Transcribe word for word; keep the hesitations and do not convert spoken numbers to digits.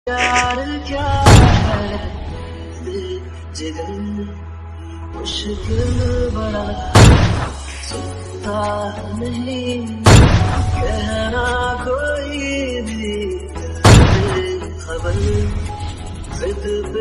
प्यार क्या है जिगर मुश्किल बड़ा सुनता नहीं कहना कोई भी खबर जिद पे